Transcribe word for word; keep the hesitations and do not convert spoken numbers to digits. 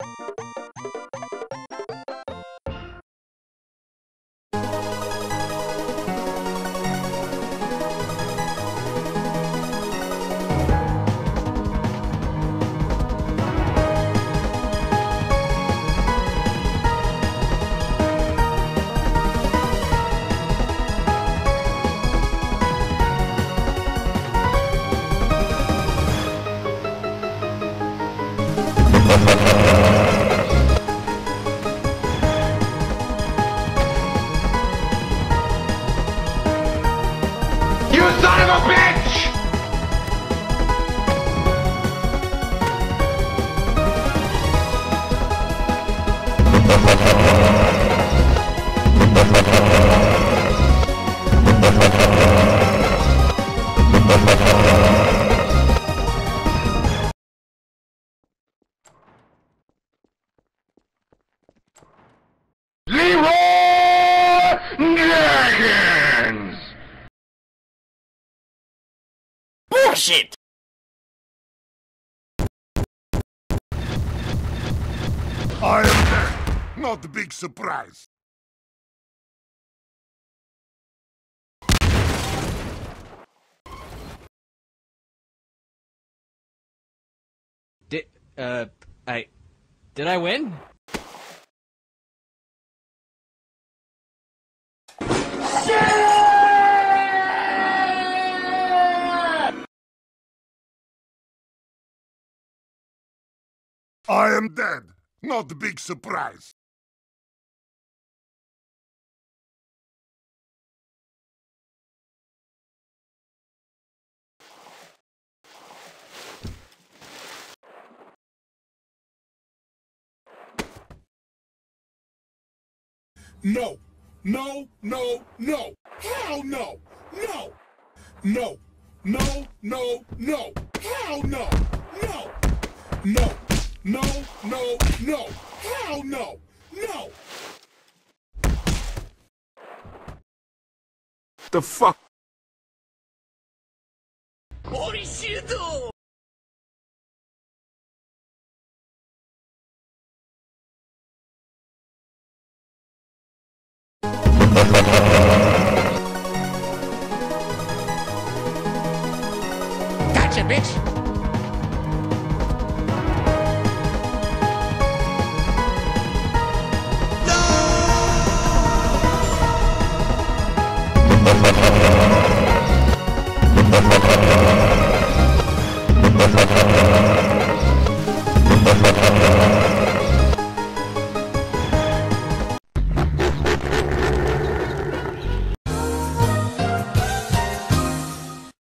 Bullshit! I am there. Not the big surprise. Did, uh, I... Did I win? I am dead. Not the big surprise. No, no, no, no. Hell no, no, no, no, no, no. Hell no, no, no, no, no, no. Hell no, no. The fuck? Holy shit! Gotcha, bitch! No!